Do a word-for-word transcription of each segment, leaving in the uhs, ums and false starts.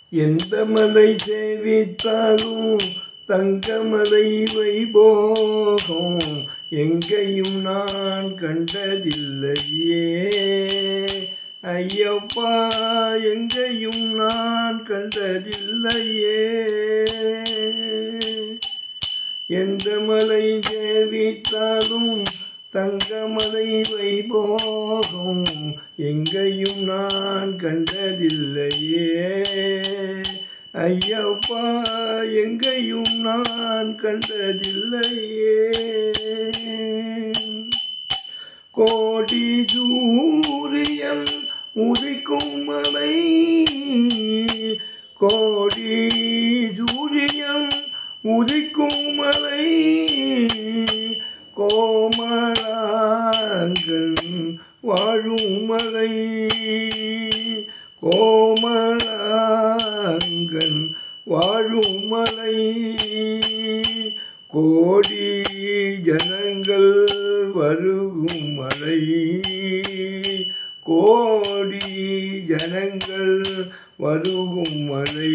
எந்த மலை சேவித்தாலும் தங்கமலை வைபோகம் எங்கேயும் நான் கண்டதில்லையே ஐயப்பா, எங்கேயும் நான் கண்டதில்லையே. எந்த மலை சேவித்தாலும் தங்கமலை வைபோகம் எங்கேயும் நான் கண்டதில்லையே ஐயப்பா, எங்கேயும் நான் கண்டதில்லையே. கோடி சூரியன் உதிக்கும் மலை, கோடி சூரியன் உதிக்கும் மலை, கோமளாங்கள் வாழும் மலை, கோமளாங்கள் வாழும் மலை, கோடி ஜனங்கள் வருகும் மலை, கோடி ஜனங்கள் வருகும் மலை,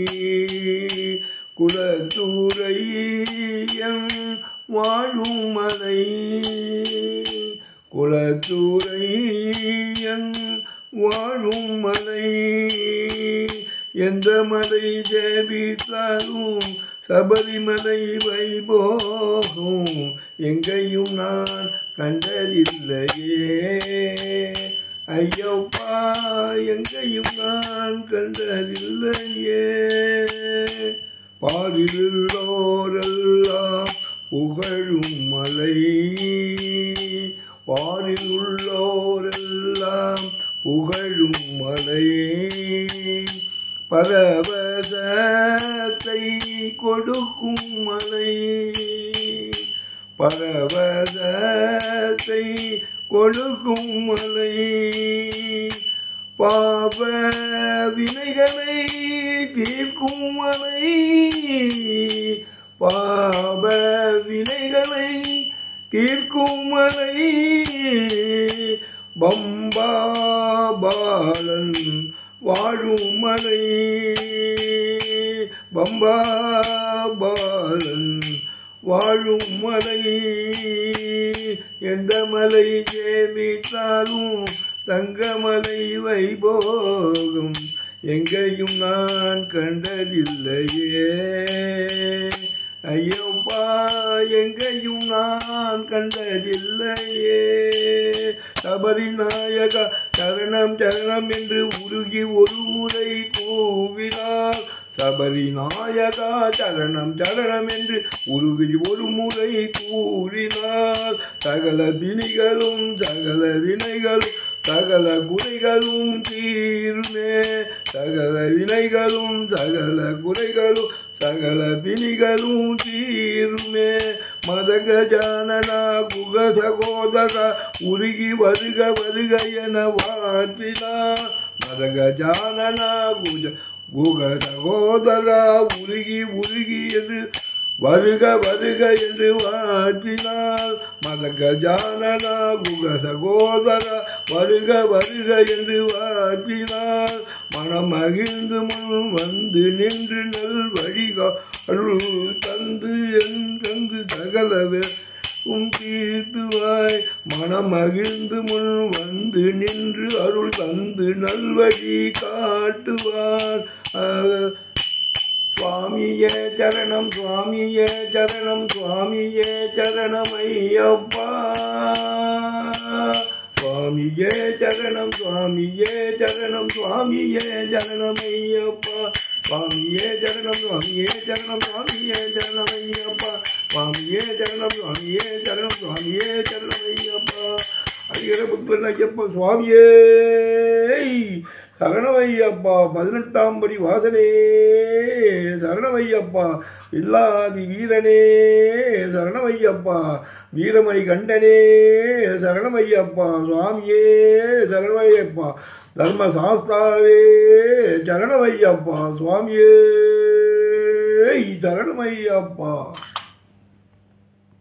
குலத்துறையன் வாழும் மலை, குலத்துறையன் வாழும் மலை. எந்த மலை சேவித்தாலும் சபரிமலை வைபோகம் எங்கேயும் நான் கண்டதில்லையே ஐயப்பா, எங்கேயும் நான் கண்டதில்லையே. பாரிலுள்ளோரெல்லாம் புகழும் மலை, பாரில் உள்ளோரெல்லாம் புகழும் மலை, பரவசத்தை கொடுக்கும் மலை, பரவசத்தை கொடுக்கும் மலை, பாவ வினைகளை தீர்க்கும் மலை, பாவ வினைகளை தீர்க்கும் மலை, பம்பா பாலன் வாழும் மலை, பம்பா பாலன் வாழும் மலை. எந்த மலை சேவித்தாலும் தங்கமலை வைபோகம் எங்கேயும் நான் கண்டதில்லையே ஐயப்பா, எங்கேயும் நான் கண்டதில்லையே. சபரிநாயகா சரணம் சரணம் என்று உருகி ஒரு முறை கூவினார், சபரிநாயகா சரணம் சரணம் என்று உருகி ஒரு முறை கூறினார், சகல வினைகளும் சகல வினைகளும் சகல குறைகளும் தீருமே, சகல வினைகளும் சகல குறைகளும் சகல வினைகளும் தீருமே. மதகஜானனா குக சகோதரா உருகி வருக வருக என வாழ்த்தினார், மதகஜானனா குஜ குக சகோதரா உருகி உருகி என்று வருக வருக என்று வாழ்த்தினார், மதகஜானனா குக சகோதரா வருக வருக என்று வாழ்த்தினார். மனம் மகிழ்ந்து முன் வந்து நின்று நல் வழிகா அருள் தந்து எங்கங்கு சகலவே உம் தீர்த்துவாய், மனம் மகிழ்ந்து முன் வந்து நின்று அருள் தந்து நல்வழி காட்டுவார். சுவாமியே சரணம் சுவாமியே சரணம் சுவாமியே சரணம் ஐயப்பா, சுவாமியே சரணம் சுவாமியே சரணம் சுவாமியே சரணம் ஐயப்பா, சுவாமியே சரணம் சுவாமியே சரணம் சுவாமியே சரணம் ஐயப்பா, சுவாமியே சரணம் சுவாமியே சரணம் சுவாமியே சரணம் ஐயப்பா. அடிகிற புத்தன் ஐயப்பா சுவாமியே சரணமையப்பா, பதினெட்டாம் படி வாசனே சரணமையப்பா, இல்லாதி வீரனே சரணமையப்பா, வீரமணி கண்டனே சரணமையப்பா, சுவாமியே சரணமையப்பா, தர்மசாஸ்தாவே சரணமையப்பா, சுவாமியே சரணமையப்பா.